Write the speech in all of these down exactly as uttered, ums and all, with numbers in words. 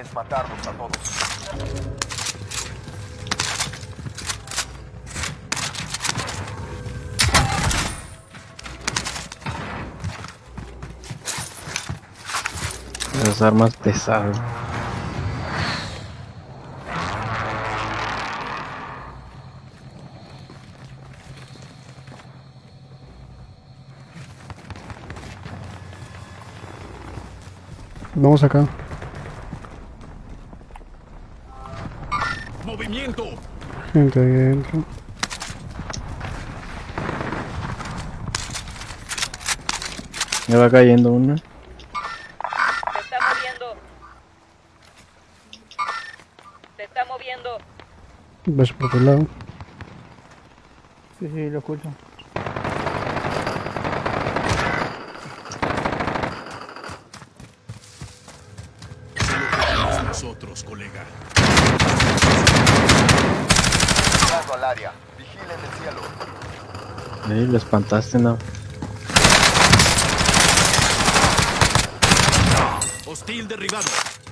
es matarlos a todos. Las armas pesadas. Vamos acá. ¡Movimiento! Gente ahí adentro. Me va cayendo una. Se está moviendo. Se está moviendo. Ves por otro lado. Sí, sí, lo escucho. Nosotros, colega. Llegando al área. Vigilen el cielo. Ahí lo espantaste, no. Hostil derribado.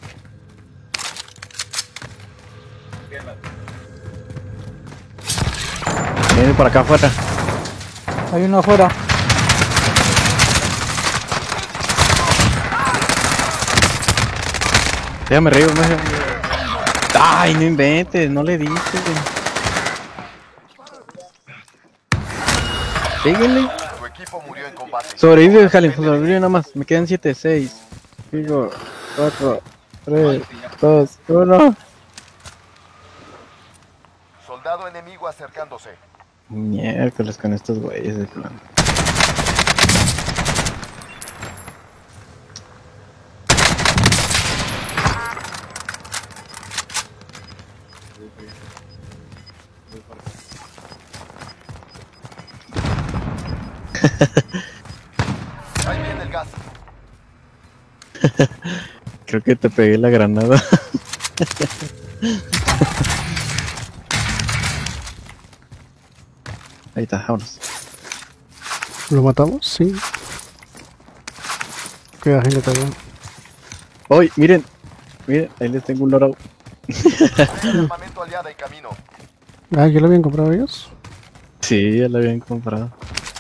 Viene por acá afuera. Hay uno afuera. Déjame reír, me... Ay, no inventes, no le diste. Síguele. Tu equipo murió en combate. Sobrevive, Jalin, sobrevive nada más. Me quedan siete, seis, cinco, cuatro, tres, dos, uno. Soldado enemigo acercándose. Miércoles con estos güeyes de plan. Ahí viene el gas. Creo que te pegué la granada. Ahí está, vámonos. ¿Lo matamos? Sí. Queda gente también. ¡Uy! Miren, miren, ahí les tengo un loro. Hay armamento aliado en camino. Ah, ¿ya lo habían comprado ellos? Sí, ya lo habían comprado.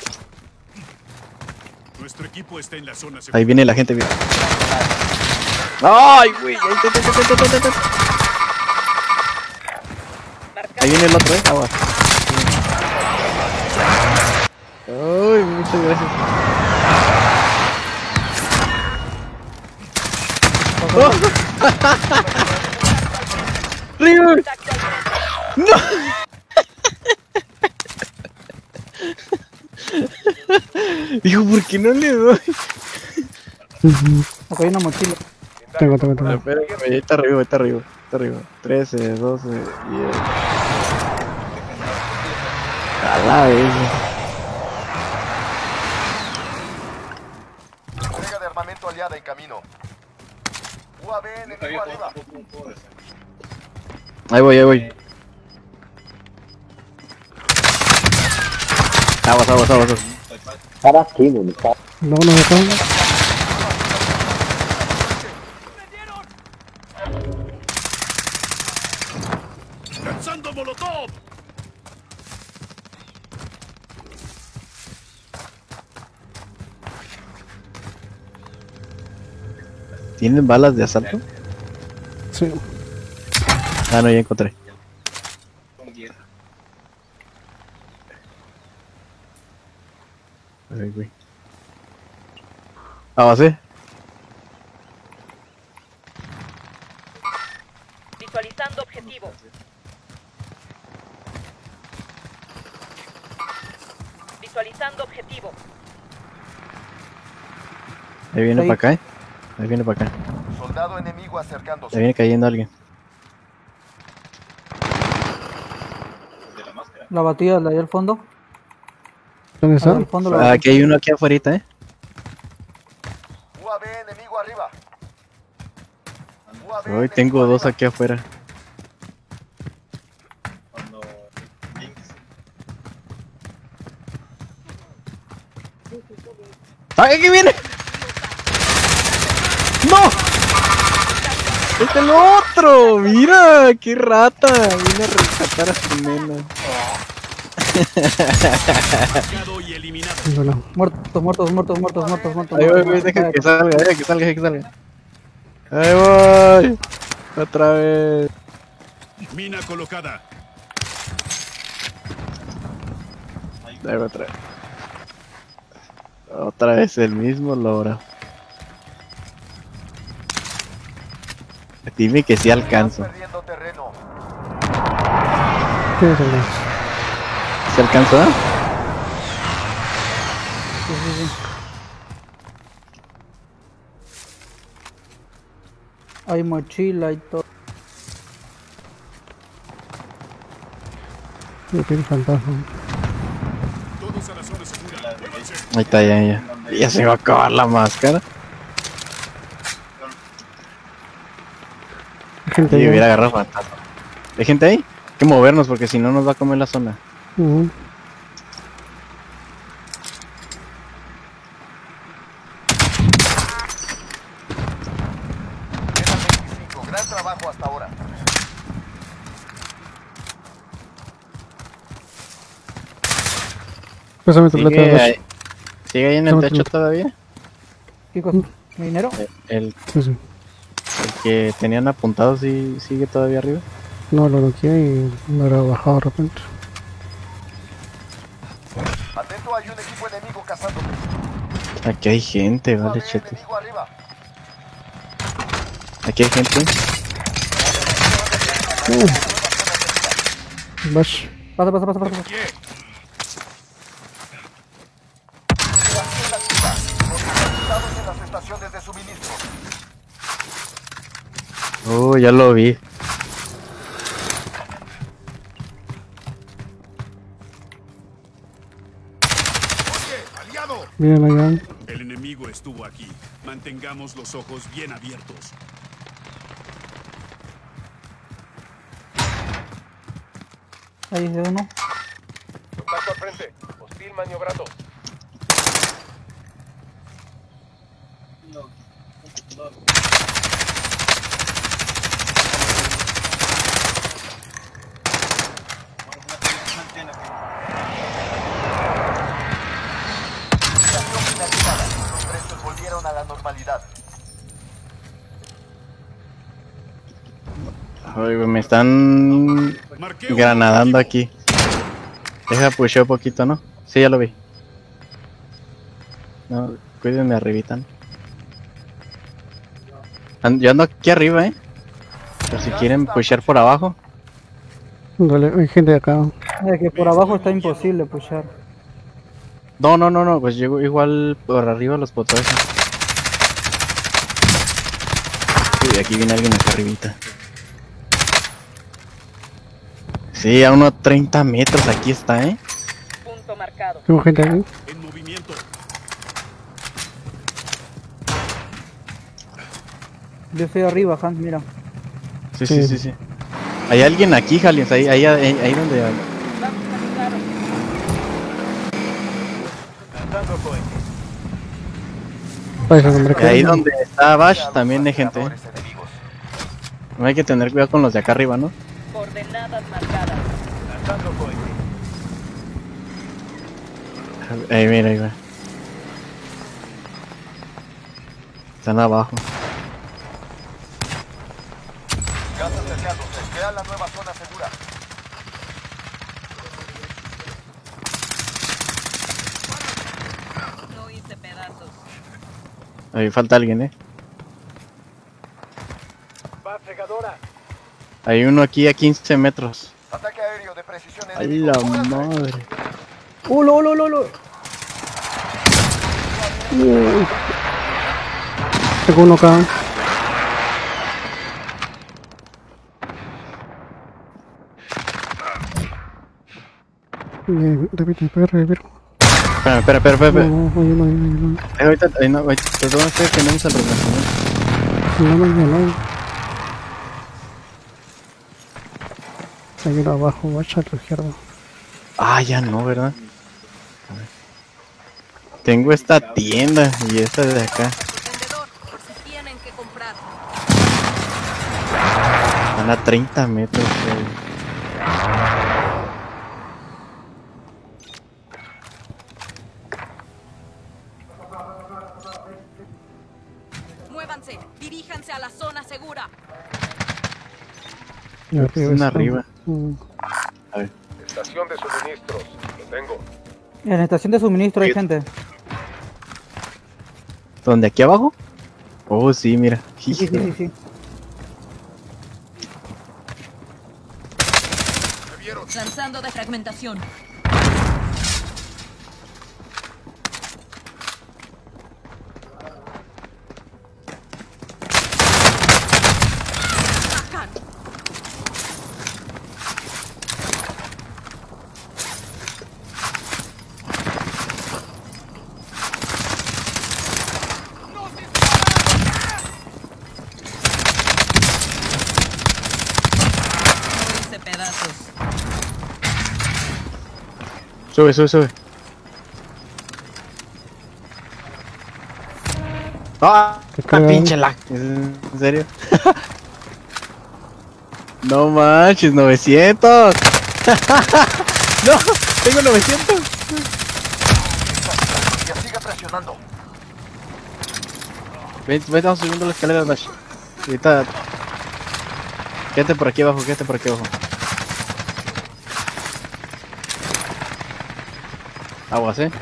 Nuestro equipo está en la zona segura. Ahí viene la gente, mira. ¡Ay, güey! Ahí, te, te, te, te, te, te, te. Ahí viene el otro, eh. Agua. Ay, muchas gracias. ¡Oh! ¡River! ¡No! Digo, ¿por qué no le doy? Acá hay una mochila. Tengo, tengo, tengo. Espera, ahí está arriba, ahí está arriba, está arriba. trece, doce, diez. A la vez. Entrega de armamento aliada en camino. U A V enemigo arriba. Ahí voy, ahí voy. Aguas, aguas, aguas. No, no me pongo. ¡Lanzando molotov! ¿Tienen balas de asalto? Sí. Ah, no, ya encontré. Ay, güey. Avance. Visualizando objetivo. Visualizando objetivo. Ahí viene Ahí. para acá, eh. Ahí viene para acá. Soldado enemigo Ahí acercándose. viene cayendo alguien. La batida, la de al fondo. ¿Dónde La está? de al fondo, la Ah, batida. aquí hay uno aquí afuera, eh. U A V enemigo arriba. U A V Hoy enemigo tengo dos arriba. aquí afuera. ¡Ah, aquí viene! ¡No! ¡Es el otro! ¡Mira! ¡Qué rata! Vine a rescatar a su nena. Marcado y eliminado. Bueno, Muertos, muertos, muertos, muertos, muertos, muertos. Ahí voy, voy, deja que salga, deja que salga, deja que salga. Ahí voy. Otra vez. Mina colocada. Ahí voy otra vez. Otra vez el mismo logro. Dime que sí alcanzo. Perdiendo terreno. ¿qué es el más? ¿Se alcanzó? Sí, sí, sí. Hay mochila y todo. Yo quiero fantasma. Todos a la zona segura. Muévanse. Ahí está, ya, ya. Ya se va a acabar la máscara. Hay gente Sí, allá. hubiera agarrado fantasma. ¿Hay gente ahí? Hay que movernos porque si no nos va a comer la zona. Ujú. Quedan veinticinco. Gran trabajo hasta ahora. Pásame tu plata. ¿Sigue dos. ahí, ¿sigue ahí en el Toma tu techo plata. todavía? ¿Qué cosa? ¿Mi dinero? El, el, Sí, sí. el que tenían apuntado sí, sigue todavía arriba. No, lo noqueé y me habrá bajado de repente. Atento, hay un equipo enemigo cazándote. Aquí hay gente, U A V vale, chetes. enemigo arriba. Aquí hay gente. Bash. Pasa, pasa, pasa, pasa. pasa. Yeah. Estamos en las estaciones de suministro. Oh, ya lo vi. Oye, aliado. Bien allá. El enemigo estuvo aquí. Mantengamos los ojos bien abiertos. Ahí es uno. Contacto al frente. Hostil maniobrando. Operación finalizada. Los precios volvieron a la normalidad. Ay, güey, me están Marqué un granadando objetivo. aquí. Deja pusheo poquito, ¿no? Sí, ya lo vi. No, cuídenme arribita, ¿no? An- Yo ando aquí arriba, eh. Por si quieren pushear por abajo. Dale, hay gente acá. Es que por abajo está imposible pushar. No, no, no, no, pues llego igual por arriba los potones. Sí, aquí viene alguien acá arribita. Sí, a unos treinta metros aquí está, eh. Punto marcado. Tengo gente aquí. En movimiento. Yo estoy arriba, Hans, mira. Sí, sí, sí, sí. Hay alguien aquí, Jaliens, ahí, ahí, ahí, ahí donde... Vamos a ayudaros. Lanzando cohetes. Para ese hombre Y ahí acá. donde está Bash también hay gente, eh. Rastreadores enemigos. No hay que tener cuidado con los de acá arriba, ¿no? Coordenadas marcadas. Lanzando cohetes. Ahí, mira, ahí va. Están abajo. Gas acercándose. Crea la nueva zona segura. No hice pedazos. Ahí falta alguien, eh. Va cegadora. Hay uno aquí a quince metros. Ataque aéreo de precisión ¡Ay, enemigo. la Cúbrase. madre! ¡Uh, lo, lo, lo, lo! Tengo uno acá. Bien, repite, puedes revivir. Espera, espera, espera, espera. espera. No, no, hay uno, hay uno, hay uno. Eh, ahorita, ahí no, ahorita, ¿dónde está? Tenemos el reemplazamiento. No, no, no, no. Hay uno abajo, vaya a tu izquierda. Ah, ya no, ¿verdad? A ver. Tengo esta tienda y esta de acá. Vendedor, por si tienen que comprar. Están a treinta metros, güey. Muévanse, diríjanse a la zona segura. Arriba Están está. arriba. Mm. A ver. Estación de suministros. Lo tengo. En la estación de suministro hay Sí. gente. ¿Dónde? ¿Aquí abajo? Oh, sí, mira. Sí, sí, sí, sí. Lanzando defragmentación. Morirse pedazos. Sube, sube, sube. ¡Ah! Te ¡Ah, cagan. pinche lag! ¿En serio? No manches, novecientos. No, tengo novecientos. Ya siga presionando. Ven, ven, estamos subiendo la escalera, Dash. Ahorita. Quédate por aquí abajo, quédate por aquí abajo. Aguas, eh.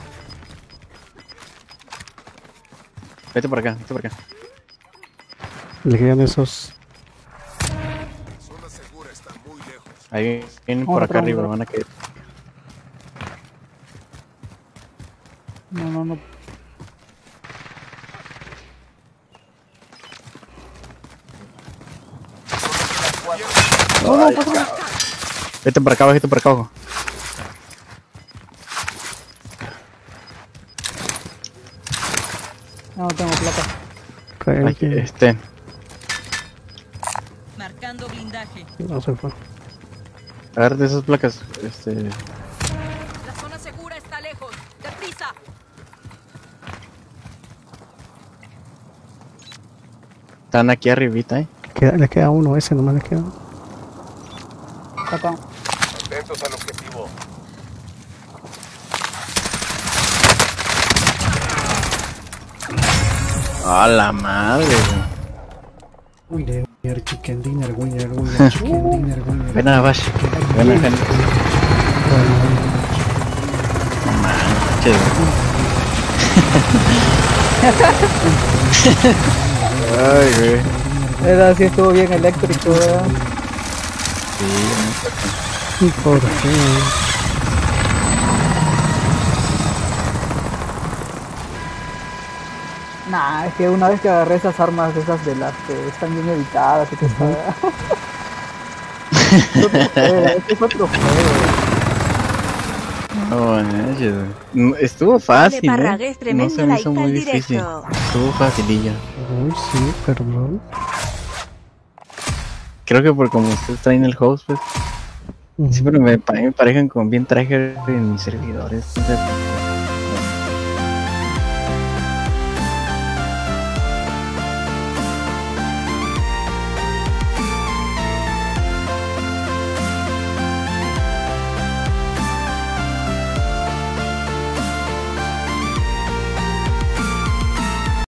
Vete por acá, vete por acá. Le quedan esos. Zona segura está muy lejos. Ahí vienen Vamos por a acá arriba, trabajar. van a caer. No, no, no. No, no, pasa nada. Vete por acá, vete por acá abajo. No, no tengo plata. Cae Aquí, aquí. este. Marcando blindaje. No se fue. Agárrate esas placas. Este. La zona segura está lejos. ¡Deprisa! Están aquí arribita, eh. Queda- le queda uno, ese nomás le queda. Acá. Atentos al objetivo. A la madre, güey. Winner, chicken dinner, winner, winner, chicken dinner, winner. Ven a Bash. Ven a Jani. No manches, güey. Ay, güey. Era así, estuvo bien eléctrico, ¿verdad? ¿Y por qué? Nah, es que una vez que agarré esas armas, esas de las que están bien editadas y que está... Es otro juego, este es otro juego. No manches, güey. No, estuvo fácil, Parragués, eh. No tremendo se me like hizo al muy difícil. directo. Estuvo facilillo. Uy, sí, perdón. Creo que por como ustedes traen el host, pues. Ujú. Siempre me, pa- me parejan con bien traje en mis servidores. O sea,